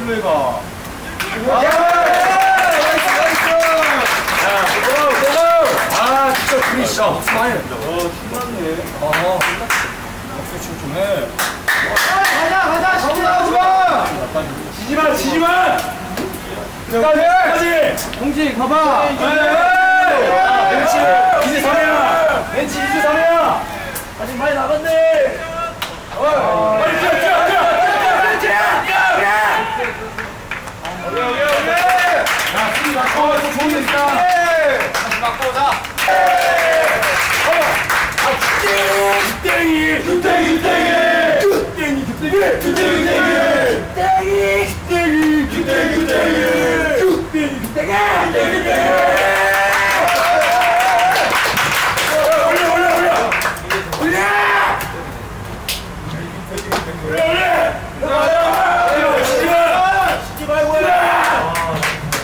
플레이가. 아, 진짜 그리셔. 스마일. 신났네. 박수 춤 좋네. 가자, 정나오지마! 지지마! 끝까지! 홍지, 가봐! 벤치 이제 3회야! 벤치 이제 3회야! 아직 많이 남았네! 빨리 뛰어! 야, 수비 바꿔! 좋은 데 있다! 다시 바꿔 오자!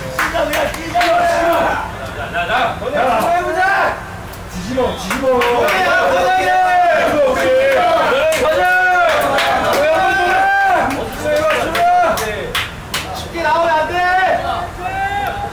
뒤집어!